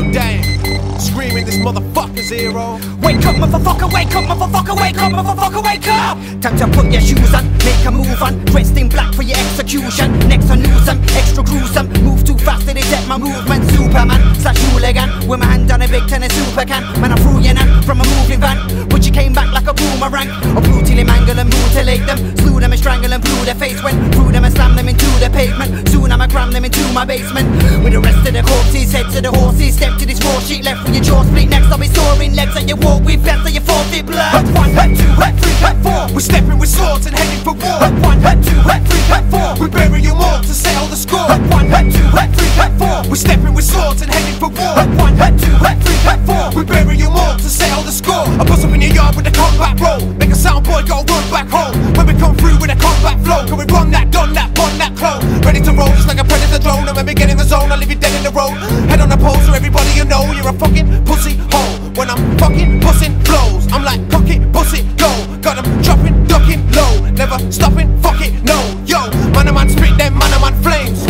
God damn. Screaming this motherfucker's hero. Wake up, motherfucker, wake up, motherfucker, wake up, motherfucker, wake up! Time to put your shoes on, make a move on. Dressed in black for your execution. Next on newsome, extra gruesome. Move too fast to detect my movement. Superman slash hooligan, with my hand on a big tennis super can. Man, I threw you nan from a moving van, but you came back like a boomerang. I brutally mangle and mutilate them, slew them and strangle and blew their face. Went through them and slammed them into the pavement. Soon I'ma cram them into my basement. With the rest of the corpses, head to the horses. Step to this raw sheet, left with your jaw split. Next I'll be soaring legs and you walk with best and you forfeit blood. Head 1, head 2, head 3, head 4. We're stepping with swords and heading for war. Head 1, head 2, head 3, head 4. We bury you all to settle the score. Head 1, head 2, head 3, head 4. We're stepping with swords and heading for war. Head 1, head 2, head 3, head 4. We bury you all to settle the score. I bust up in your yard with a combat roll. Make a sound boy go run back home. When we come through with a combat flow, can we run that, gun that, bun that clone? Ready to roll just like a predator drone. And when we get in the zone, I'll leave you dead in the road. Head on a pole so everybody you know you're a fucking pussy hole. When I'm fucking bussin' flows, I'm like cock it, bust it, go. Got them dropping, ducking low, never stopping, fuck it, no. Yo, man a man spit them, man a man flames.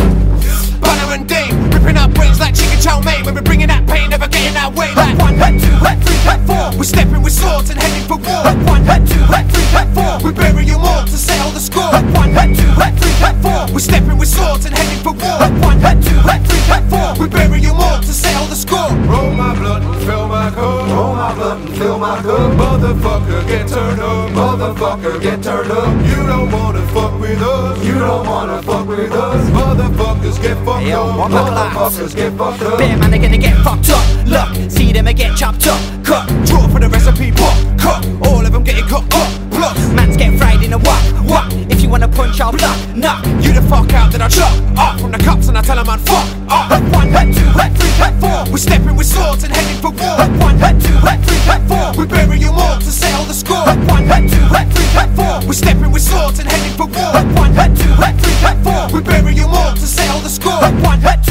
Bana and Dame, ripping out brains like chicken chow mein. When we're bringing that pain, never getting that way. Like 1, head 2, head 3, head 4. We're stepping with swords and heading for war. Head 1, head 2, head 3, head 4. We bury you all to settle the score. Head 1, head 2, head 3, head 4. We're stepping with swords and heading for war. Head 1, head 2, head 3, head 4. We bury you all to settle the score. Roll my blood and fill my cup. Roll my blood and fill my cup. Motherfucker, get turned up. Motherfucker, get turned up. You don't wanna fuck with us. You don't wanna fuck with us. Motherfuckers, get fucked up. Motherfuckers, get fucked up. Bear man, they're gonna get fucked up. Look, see them and get chopped up. Cut, Draw for the recipe, pop, cut. All of them getting cut up. Plus, mans get fried in a wok. If you wanna punch, I'll block. Knock. you the fuck out, then I chop off from the cops and I tell them man fuck off. Head 1, head 2, head 3, head 4. We're stepping with swords and heading for war. Head 1, head 2, head 3, head 4. We bury you all to settle the score. Head 1, head 2, head 3, head 4. We're stepping with swords and heading for war. Head 1, head 2, head 3, head 4. We bury you all to settle the score. Head 1, head